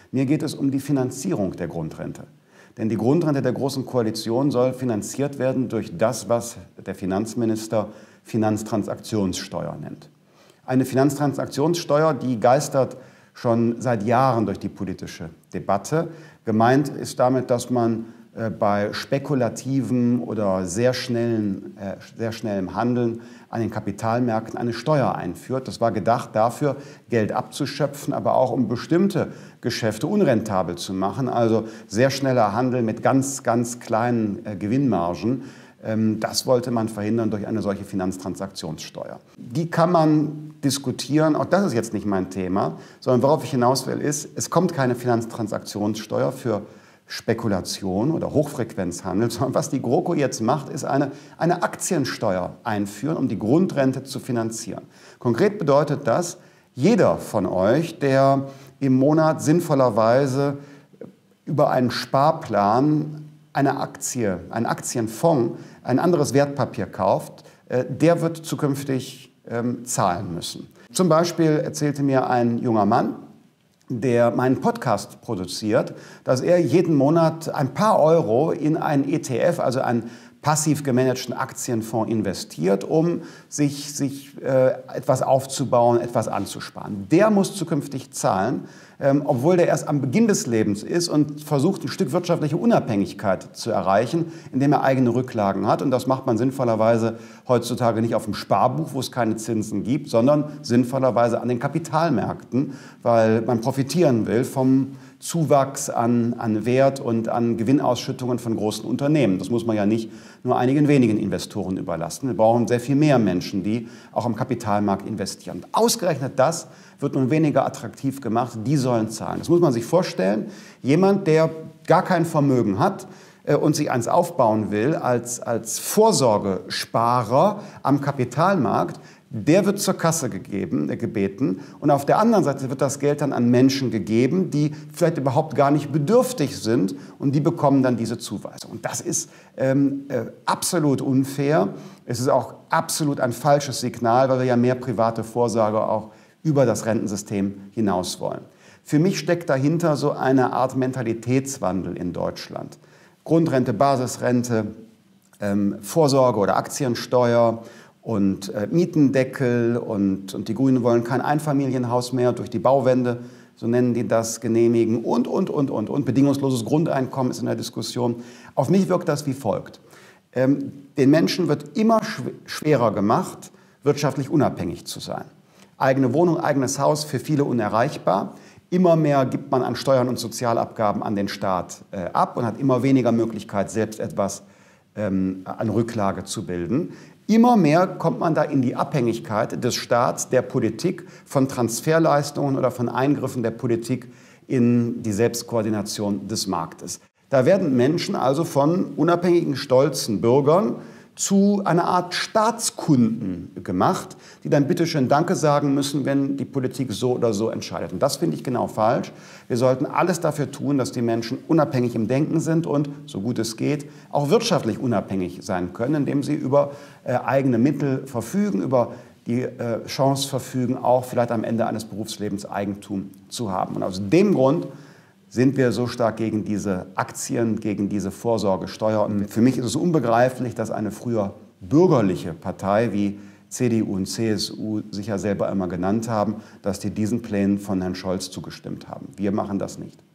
Mir geht es um die Finanzierung der Grundrente. Denn die Grundrente der Großen Koalition soll finanziert werden durch das, was der Finanzminister Finanztransaktionssteuer nennt. Eine Finanztransaktionssteuer, die geistert schon seit Jahren durch die politische Debatte. Gemeint ist damit, dass man bei spekulativem oder sehr schnellem Handeln an den Kapitalmärkten eine Steuer einführt. Das war gedacht dafür, Geld abzuschöpfen, aber auch um bestimmte Geschäfte unrentabel zu machen. Also sehr schneller Handel mit ganz, ganz kleinen Gewinnmargen. Das wollte man verhindern durch eine solche Finanztransaktionssteuer. Die kann man diskutieren, auch das ist jetzt nicht mein Thema, sondern worauf ich hinaus will ist, es kommt keine Finanztransaktionssteuer für Spekulation oder Hochfrequenzhandel, sondern was die GroKo jetzt macht, ist eine Aktiensteuer einführen, um die Grundrente zu finanzieren. Konkret bedeutet das, jeder von euch, der im Monat sinnvollerweise über einen Sparplan eine Aktie, einen Aktienfonds, ein anderes Wertpapier kauft, der wird zukünftig zahlen müssen. Zum Beispiel erzählte mir ein junger Mann, der meinen Podcast produziert, dass er jeden Monat ein paar Euro in einen ETF, also einen passiv gemanagten Aktienfonds investiert, um sich etwas aufzubauen, etwas anzusparen. Der muss zukünftig zahlen, obwohl der erst am Beginn des Lebens ist und versucht, ein Stück wirtschaftliche Unabhängigkeit zu erreichen, indem er eigene Rücklagen hat. Und das macht man sinnvollerweise heutzutage nicht auf dem Sparbuch, wo es keine Zinsen gibt, sondern sinnvollerweise an den Kapitalmärkten, weil man profitieren will vom Zuwachs an Wert und an Gewinnausschüttungen von großen Unternehmen. Das muss man ja nicht nur einigen wenigen Investoren überlassen. Wir brauchen sehr viel mehr Menschen, die auch am Kapitalmarkt investieren. Und ausgerechnet das wird nun weniger attraktiv gemacht, die sollen zahlen. Das muss man sich vorstellen. Jemand, der gar kein Vermögen hat und sich eins aufbauen will als Vorsorgesparer am Kapitalmarkt, der wird zur Kasse gebeten und auf der anderen Seite wird das Geld dann an Menschen gegeben, die vielleicht überhaupt gar nicht bedürftig sind und die bekommen dann diese Zuweisung. Und das ist absolut unfair. Es ist auch absolut ein falsches Signal, weil wir ja mehr private Vorsorge auch über das Rentensystem hinaus wollen. Für mich steckt dahinter so eine Art Mentalitätswandel in Deutschland. Grundrente, Basisrente, Vorsorge oder Aktiensteuer und Mietendeckel und die Grünen wollen kein Einfamilienhaus mehr durch die Bauwende, so nennen die das, genehmigen und. Bedingungsloses Grundeinkommen ist in der Diskussion. Auf mich wirkt das wie folgt. Den Menschen wird immer schwerer gemacht, wirtschaftlich unabhängig zu sein. Eigene Wohnung, eigenes Haus, für viele unerreichbar. Immer mehr gibt man an Steuern und Sozialabgaben an den Staat ab und hat immer weniger Möglichkeit, selbst etwas an Rücklage zu bilden. Immer mehr kommt man da in die Abhängigkeit des Staats, der Politik, von Transferleistungen oder von Eingriffen der Politik in die Selbstkoordination des Marktes. Da werden Menschen also von unabhängigen, stolzen Bürgern zu einer Art Staatskunden gemacht, die dann bitteschön Danke sagen müssen, wenn die Politik so oder so entscheidet. Und das finde ich genau falsch. Wir sollten alles dafür tun, dass die Menschen unabhängig im Denken sind und, so gut es geht, auch wirtschaftlich unabhängig sein können, indem sie über eigene Mittel verfügen, über die Chance verfügen, auch vielleicht am Ende eines Berufslebens Eigentum zu haben. Und aus dem Grund sind wir so stark gegen diese Aktien, gegen diese Vorsorgesteuer. Und für mich ist es unbegreiflich, dass eine früher bürgerliche Partei wie CDU und CSU sich ja selber immer genannt haben, dass die diesen Plänen von Herrn Scholz zugestimmt haben. Wir machen das nicht.